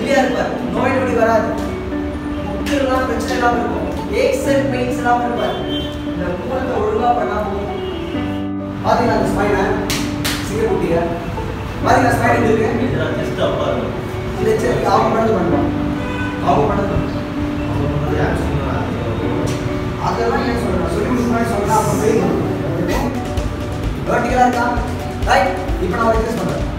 ஹெல்தியா இருப்பார், நோய் நொடி வராது, முட்டுலாம் பிரச்சனை இல்லாம இருக்கும், ஏக்ஸ் அண்ட் பெயின்ஸ் இல்லாம இருப்பார். இந்த மூலத்தை ஒழுங்கா பண்ணா போதும். பாத்தீங்களா அந்த ஸ்பைனை சிங்கக்குட்டிய பாத்தீங்களா ஸ்பைன் இருக்கு ஜஸ்ட் அப்பா இந்த செக் அவங்க பண்ணது பண்ணுவோம். அவங்க பண்ணது அதெல்லாம் ஏன் சொல்றேன் சொல்லி முன்னாடி சொல்றேன். அப்ப செய்யணும் வெர்டிகலா இருக்கா ரைட். இப்போ நான் ஒரு டெஸ்ட் பண்றேன்.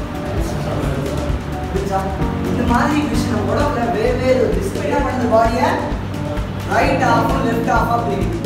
இந்த மாதிரி விஷயம் உடம்புல வெவ்வேறு டிஸ்பிளே பண்ணது பாடியை ரைட் ஆஃப் லெஃப்ட் ஆஃப் பிரிக்கணும்.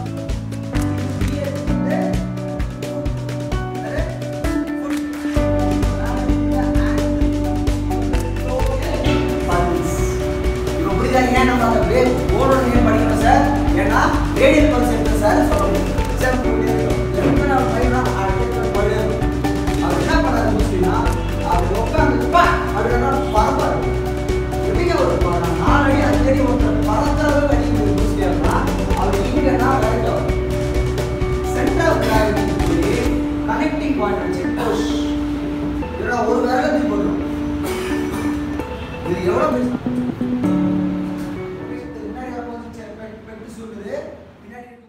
ஏன் நம்ம அந்த வேவ் ஓடோட நேம் படிக்கணும் சார்? ஏன்னா ரேடியல் பல்ஸ் இருக்கு சார் சொல்லணும். சார் ஜெர்மன் ஆஃப் ஃபைவ்னா அடுத்த போயிடு. அது என்ன பண்ணாரு முஸ்லிம்னா அது உட்காந்துப்பா அப்படின்னா பரப்பாரு. எப்படிங்க ஒரு 4 அடி 5 அடி ஒருத்தர் பரத்தளவு அடிக்கிறது முஸ்லிம்னா அவர் இங்கன்னா கரெக்டாக வரும். Centre of gravity connecting point வச்சு புஷ் இதோட ஒரு விரலத்தையும் போடுறோம். இது எவ்வளோ பின்னாடி